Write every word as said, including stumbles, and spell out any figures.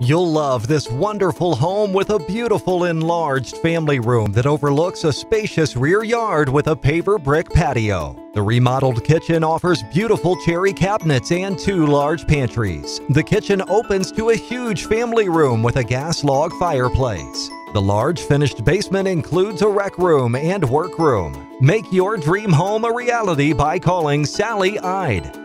You'll love this wonderful home with a beautiful enlarged family room that overlooks a spacious rear yard with a paver brick patio. The remodeled kitchen offers beautiful cherry cabinets and two large pantries. The kitchen opens to a huge family room with a gas log fireplace. The large finished basement includes a rec room and workroom. Make your dream home a reality by calling Sally Ide.